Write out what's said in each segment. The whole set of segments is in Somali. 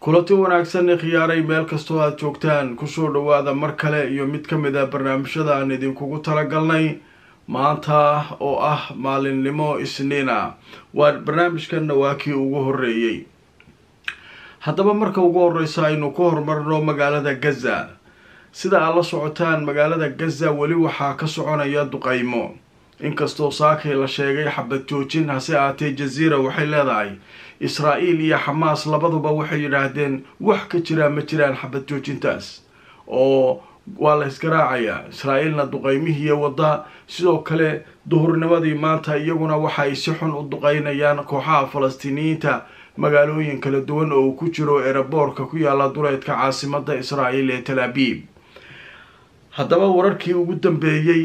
kulanti wanaagsan khiyaaray meel kastoo aad joogtaan kusoo dhawaada mar kale iyo mid ka mid ah barnaamijyada aan idinkugu talagalnay maanta oo ah maalinimo isniin ah waa barnaamijkanna waa kii ugu horeeyay haddaba marka ugu horeysa aynu ku horumarno magaalada Gaza sida aad la socotaan magaalada Gaza weli waxaa ka soconaya duqeymo inkastoo saakay la sheegay xabad joojin hase aatee jaziira waxay leedahay Israa'iil iyo Xamaas labaduba waxay yiraahdeen wax ka jira ma jiraan xabad joojintaas oo waa la isgaraacayaa Israa'iilna duqeymihii wada sidoo kale duhurnimadii maanta iyaguna waxa ay si xun u duqeynayaan kooxaha Falastiiniyiinta magaalooyin kala duwan oo ku jiro airportka ku yaala duleedka caasimadda Israa'iil ee Tel Aviv haddaba wararkii ugu dambeeyay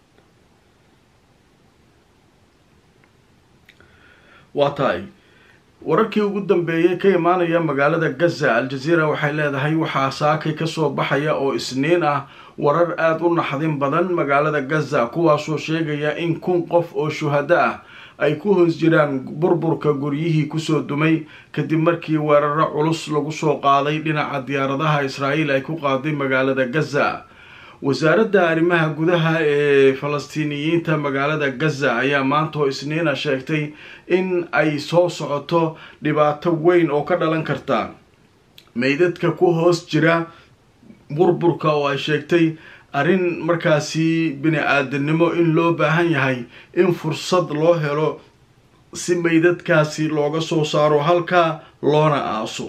wararkii ugu dambeeyay ka imaanaya magaalada Gaza Al Jazeera waxay leedahay waxa saakay ka soo baxaya oo isniin ah warar aad u naxdin badan magaalada Gaza kuwaasoo sheegaya in 1,000 qof oo shuhada ah ay ku hoos jiraan burburka guryihii kusoo dumay kadib markii weeraro culus lagu soo qaaday dhinaca diyaaradaha Israa'iil ay ku qaaday magaalada Gaza wasaaradda arrimaha gudaha ee Falastiiniyiinta magaalada Gaza ayaa maanta oo isniina sheegtay in ay soo socoto dhibaato weyn oo ka dhalan karta meydadka ku hoos jira burburka oo ay sheegtay arrin markaasi bini'aadanimo in loo baahan yahay in fursad loo helo si meydadkaasi looga soo saaro halka loona aaso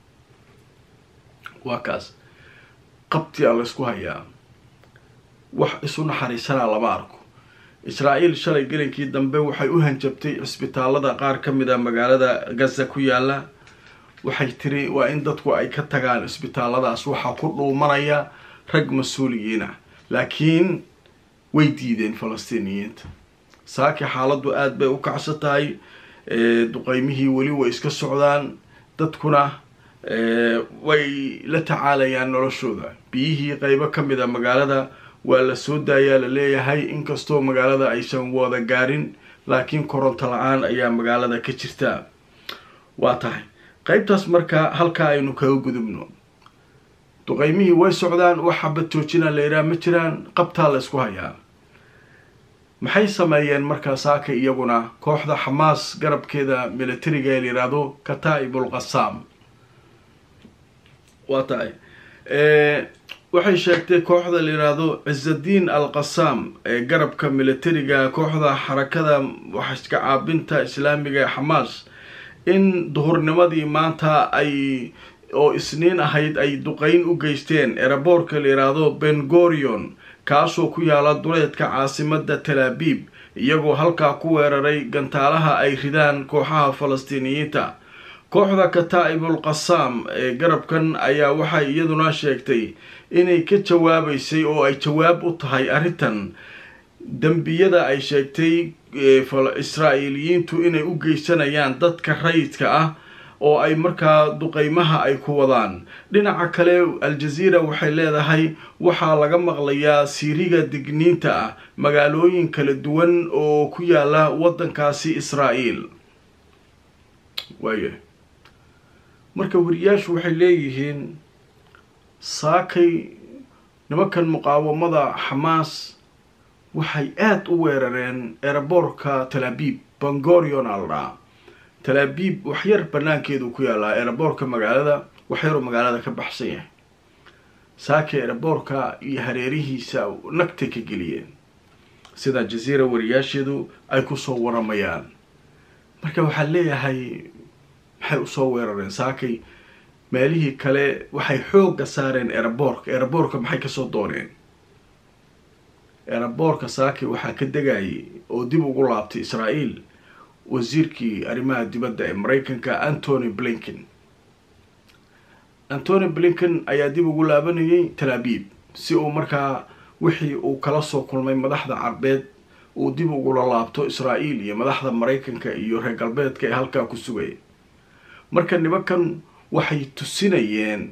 waa kaas qabti la isku hayaa wax isu naxariisana lama arko Israa'iil shalay gelinkii dambe waxay u hanjabtay isbitaalada qaar ka mid ah magaalada Gaza ku yaala waxay tiri waa in dadku ay ka tagaan isbitaaladaas waxa ku dhuumanaya rag mas'uuliyiin ah laakiin way diideen Falastiiniyiinta saaki xaaladdu aad bay u kacsatahay duqeymihii wali way iska socdaan dadkuna way la tacaalayaan noloshooda biyihii qaybo ka mid ah magaalada waa la soo daayaa la leeyahay inkastoo magaalada aysan wada gaarin laakiin koronto la'aan ayaa magaalada ka jirta waa tahay qaybtaas marka halka aynu kaga gudubno duqeymihii way socdaan wax xabad joojina leeyahay ma jiraan qabtaa la isku hayaa maxay sameeyeen marka saaka iyaguna kooxda Xamaas garabkeeda militariga ee yiraahdo Kataa'ibul Qassam waa tahay waxay sheegtay kooxda la yiraahdo Izzuddin al-Qassam ee garabka militariga kooxda xarakada wax ka caabinta islaamiga Xamaas in duhurnimadii maanta ay oo isniin ahayd ay duqeyn u geysteen airportka la yiraahdo Ben Gurion kaasoo ku yaala duleedka caasimadda Tel Aviv iyagoo halka ku weeraray gantaalaha ay ridaan kooxaha Falastiiniyiinta kooxda Kataa'ibul Qassam ee garabkan ayaa waxay iyaduna sheegtay inay ka jawaabaysay oo ay jawaab u tahay arrintan dambiyada ay sheegtay Israa'iiliyiintu inay u geysanayaan dadka rayidka ah oo ay markaa duqeymaha ay ku wadaan dhinaca kale Al Jazeera waxay leedahay waxaa laga maqlayaa siiriga digniinta ah magaalooyin kala duwan oo ku yaala wadankaasi Israa'iil waaye marka wariyaashu waxay leeyihiin saakay nimankan muqaawamada Xamaas waxay aad u weerareen airportka Tel Aviv Ben Gurion Tel Aviv wax yar banaankeedu ku yaala airportka magaalada wax yar oo magaalada ka baxsan yahay saakay airportka iyo hareerihiisa nagta ka geliyeen sida Jazeera wariyaasheedu ay ku soo waramayaan marka waxa leeyahay waxay u soo weerareen saakay meelihii kale waxay xoogga saareen airportka maxay ka soo dooneen airportka saakay waxa ka degayay oo dib ugu laabtay Israa'iil wasiirkii arrimaha dibadda ee Mareykanka Antony Blinken ayaa dib ugu laabanayay Tel Aviv si uu markaa wixii uu kala soo kulmay madaxda Carbeed uu dib ugu laabto Israa'iil iyo madaxda Mareykanka iyo reer galbeedka ee halka ku sugay marka nimankan waxay tusinayeen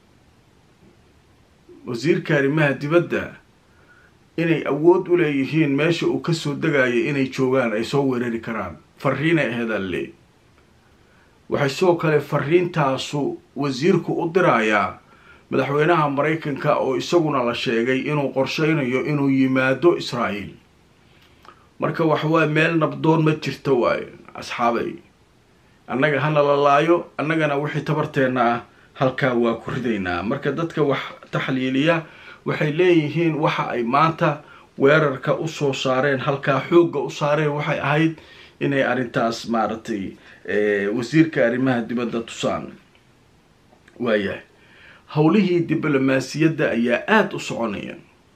wasiirka arrimaha dibadda inay awood u leeyihiin meesha uu ka soo degayay inay joogaan ay soo weerari karaan fariina heedalle waxay sidoo kale fariintaasu wasiirku u dirayaa madaxweynaha maraykanka oo isaguna la sheegay inuu qorsheynayo inuu yimaado Israa'iil. marka waxaa meel nabdoon ma jirto waaye asxaabay, annaga hana la laayo, annagana wixii tabarteena ah halkaa waa ku ridaynaa. marka dadka wax taxliiliya waxay leeyihiin waxa ay maanta weerarka u soo saareen, halkaa xoogga u saareen waxay ahayd inay arrintaas maaragtay wasiirka arrimaha dibadda tusaan. waayahay howlihii diblomaasiyadda ayaa aada u soconaya.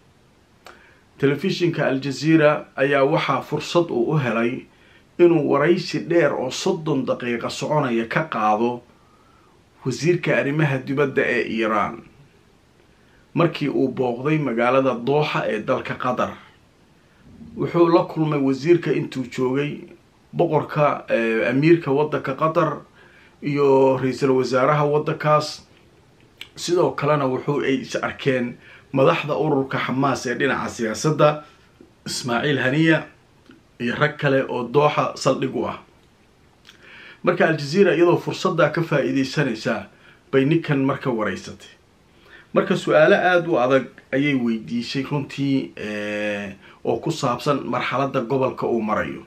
telefishinka Al-Jazeera ayaa waxaa fursad u helay inuu waraysi dheer oo 30 daqiiqo soconaya ka qaado wasiirka arrimaha dibadda ee Iiraan markii uu booqday magaalada Dooxa ee dalka Qatar. wuxuu la kulmay wasiirka intuu joogay boqorka amiirka waddanka Qatar iyo ra'iisul wasaaraha waddankaas. sidoo kalena wuxuu ay is arkeen madaxda ururka Xamaas ee dhinaca siyaasadda Ismaaciil Haniya iyo rag kale oo Dooxa saldhig u ah. marka Al-Jazeera iyadoo fursadda ka faa'iideysanaysa bay ninkan marka wareysatay. marka su'aalo aad u adag ayay weydiisay runtii oo ku saabsan marxaladda gobolka uu marayo.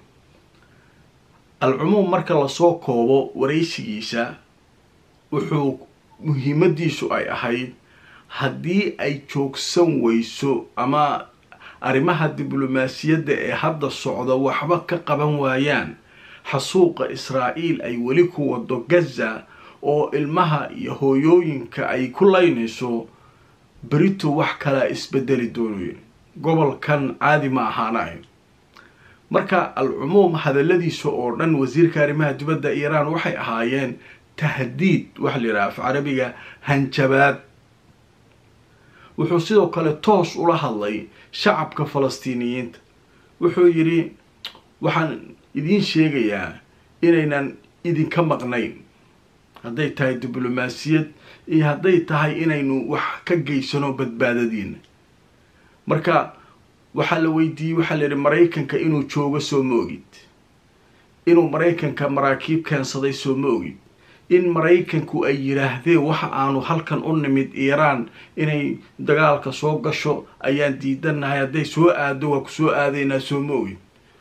al-cumuum marka la soo koobo wareysigiisa wuxuu muhiimadiisu ay ahayd haddii ay joogsan weyso ama arrimaha diblomaasiyadda ee hadda socda waxba ka qaban waayaan xasuuqa Israa'iil ay weli ku wado Gaza oo ilmaha iyo hooyooyinka ay ku laynayso, berito wax kala isbedeli doonayo. gobolkan caadi ma ahaanayo. marka al-cumuum hadaladiisa oo dhan wasiirka arrimaha dibadda Iiraan waxay ahaayeen tahdiid, wax la yiraahdo Carabiga hanjabaad. wuxuu sidoo kale toos ula hadlay shacabka Falastiiniyiinta. wuxuu yiri waxaan idin sheegayaa inaynan idinka maqnayn, hadday tahay diblomaasiyad iyo hadday tahay inaynu wax ka geysano badbaadadiina. marka waxaa la weydiiyey, waxaa la yidhi Maraykanka inuu joogo soo ma ogid, inuu Maraykanka maraakiib keensaday soo ma ogid, in Maraykanku ay yiraahdeen waxa aanu halkan u nimid Iiraan inay dagaalka soo gasho ayaan diidanahay, hadday soo aado waa ku soo aadaynaa soo ma ogid.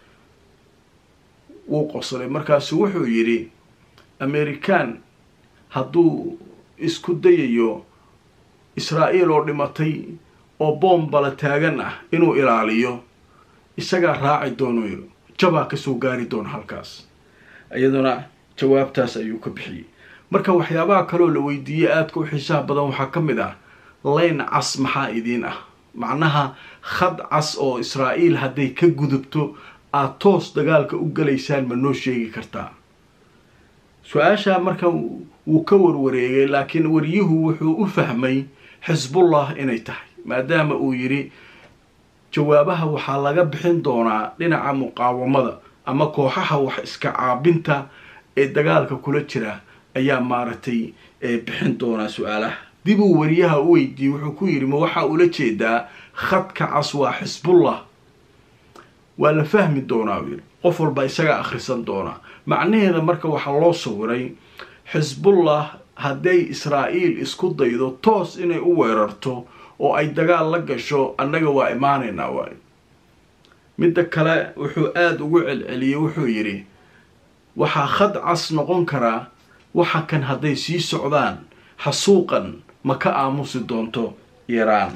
wuu qoslay markaasu wuxuu yidhi American hadduu isku dayayo Israa'iil oo dhimatay oo boombala taagan ah inuu ilaaliyo, isagaa raaci doono, jabaa ka soo gaari doono halkaas. iyaduna jawaabtaas ayuu ka bixiyey. marka waxyaabaha kale oo la weydiiyey aadka u xiisaha badan waxaa ka mid ah layn cas maxaa idiin ah, macnaha khad cas oo Israa'iil hadday ka gudubto aad toos dagaalka u galaysaan ma noo sheegi kartaa. su-aasha marka wuu ka warwareegay, laakiin wariyuhu wuxuu u fahmay Xisbullah inay tahay, maadaama uu yiri jawaabaha waxaa laga bixin doonaa dhinaca muqaawamada ama kooxaha wax iska caabinta ee dagaalka kula jira ayaa maaragtay bixin doonaa su'aalaha. dib uu wariyaha u weydiiyey, wuxuu ku yiri ma waxa uu la jeedaa khadka cas waa Xisbullah? waa la fahmi doonaa wiil, qof walba isaga akhrisan doonaa macnaheeda. marka waxa loo sawiray Xisbullah hadday Israa'iil isku daydo toos inay u weerarto oo ay dagaal la gasho, annaga waa imaanaynaa waay. midda kale wuxuu aad ugu celceliyey, wuxuu yiri waxaa khad cas noqon karaa waxa kan hadday sii socdaan xasuuqan ma ka aamusi doonto Iiraan.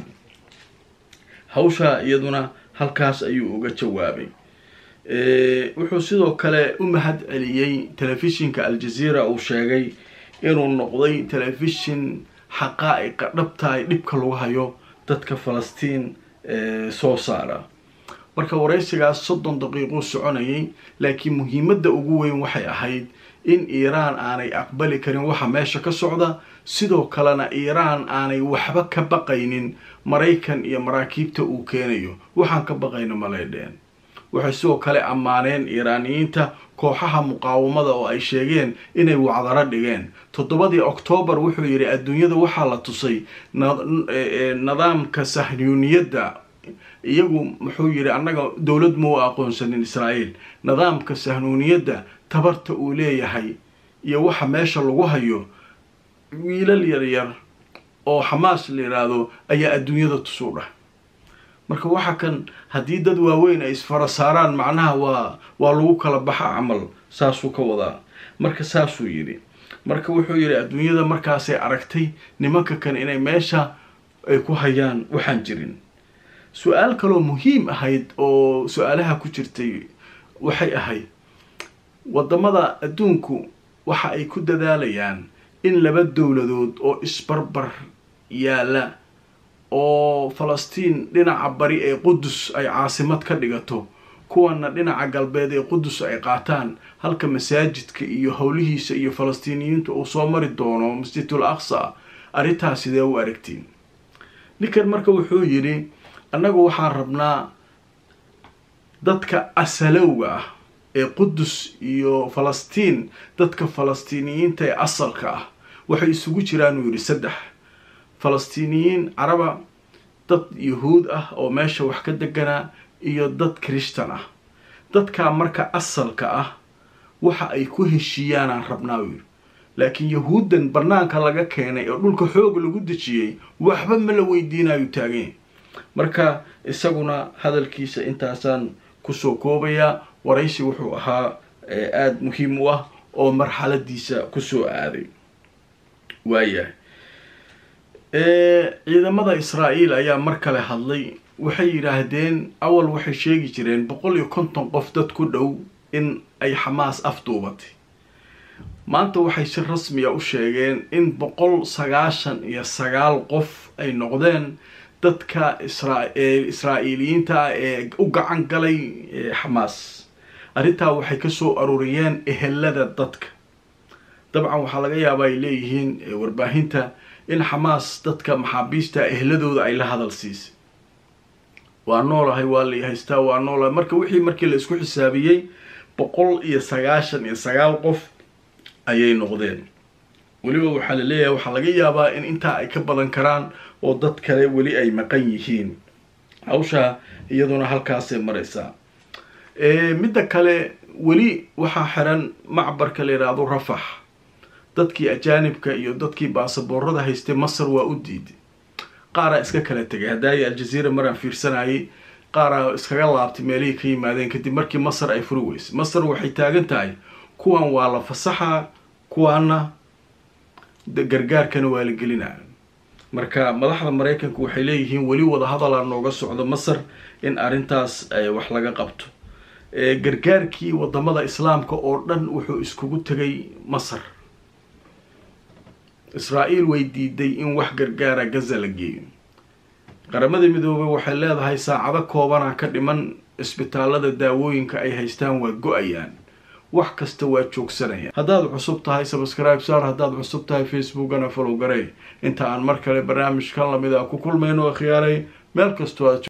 hawsha iyaduna halkaas ayuu uga jawaabay. wuxuu sidoo kale u mahad celiyey telefishinka Al-Jazeera uu sheegay inuu noqday telefishin xaqaa'iqa dhabta ay dhibka lagu hayo dadka Falastiin soo saara. marka wareysigaas 30 daqiiqo soconayay, laakiin muhiimadda ugu weyn waxay ahayd in Iiraan aanay aqbali karin waxa meesha ka socda, sidoo kalena Iiraan aanay waxba ka baqaynin Maraykan iyo maraakiibta uu keenayo. waxaan ka baqayno maleedeen. waxay sidoo kale ammaaneen Iiraaniyiinta kooxaha muqaawamada oo ay sheegeen inay wacdaro dhigeen. 7 Oktoobar wuxuu yiri adduunyada waxaa la tusay nidaamka sahyuuniyadda. iyagu muxuu yiri annaga dawlad ma aqoonsanin Israa'iil, nidaamka sahyuuniyadda tabarta uu leeyahay iyo waxa meesha lagu hayo wiilal yaryar oo xamaas la yiraahdo ayaa adduunyada tusuudha marka waxa kan haddii dad waaweyn ay isfara saaraan macnaha waa lagu kala baxa camal saasuu ka wadaa marka saasuu yidhi marka wuxuu yidhi adduunyada markaasay aragtay nimanka kan inay meesha ay ku hayaan waxaan jirin su-aal kaloo muhiim ahayd oo su-aalaha ku jirtay waxay ahayd wadamada adduunku waxa ay ku dadaalayaan in laba dowladood oo isbarbar yaala oo Falastiin dhinaca bari ee Qudus ay caasimad ka dhigato kuwana dhinaca galbeed ee Qudus ay qaataan halka masaajidka iyo howlihiisa iyo Falastiiniyiintu oo soo mari doono Masjidul Aqsa arrintaas sidee u aragtiin ninkan marka wuxuu yiri annagu waxaan rabnaa dadka asalowga ah ee Qudus iyo Falastiin dadka Falastiiniyiinta ee asalka ah waxay isugu jiraan yiri saddex Falastiiniyiin Araba dad Yahuud ah oo meesha wax ka deganaa iyo dad Kristaan ah dadka marka asalka ah waxa ay ku heshiiyaan aan rabnaa yiri laakiin Yahuudan barnaanka laga keenay oo dhulka xoog lagu dejiyay waxba ma la weydiinayo taageen marka isaguna hadalkiisa intaasaan ku soo koobaya waraysi wuxuu ahaa aad muhiim u ah oo marxaladiisa ku soo aaday waayahay ciidamada Israa'iil ayaa mar kale hadlay waxay yiraahdeen awal waxay sheegi jireen 150 qof dad ku dhow in ay Xamaas afduubatay maanta waxay si rasmi ah u sheegeen in 199 qof ay noqdeen dadka Israa'iiliyiinta ee u gacan galay Xamaas arrintaa waxay ka soo ururiyeen ehelada dadka dabcan waxa laga yaabaa ay leeyihiin warbaahinta in Xamaas dadka maxaabiista ehladooda ay la hadal siisay waa noolahay waa la haystaa waa noolahay marka markii la isku xisaabiyay 199 qof ayay noqdeen waliba waxa la leeyahay waxa laga yaabaa in inta ay ka badan karaan oo dad kale wali ay maqan yihiin hawsha iyaduna halkaas ay maraysaa midda kale wali waxa xiran macbarka la yiraahdo Rafax dadkii ajaanibka iyo dadkii baasaboorada haystay Masar waa u diiday qaar iska kala tagay haday Al-Jazeera maraan fiirsanayay qaar iskaga laabtay meelihii ka yimaadeen kadib markii Masar ay furi weysay Masar waxay taagan tahay kuwan waa la fasaxa kuwana gargaarkana waa la gelinaa marka madaxda Mareykanku waxay leeyihiin wali wada hadal nooga socdo Masar in arintaas ay wax laga qabto gargaarkii wadamada islaamka oo dhan wuxuu iskugu tagay Masar Israa'iil way diiday in wax gargaara Gaza la geeyo qaramada midoobay waxay leedahay saacado kooban ka dhiman isbitaalada daawooyinka ay haystaan waa go'ayaan wax kasta waa joogsanaya haddaad cusub tahay subscribe saar haddaad cusub tahay Facebook-ana follow garee inta aan mar kale barnaamijkan lamid ah ku kulmayno khiyaaray meel kasta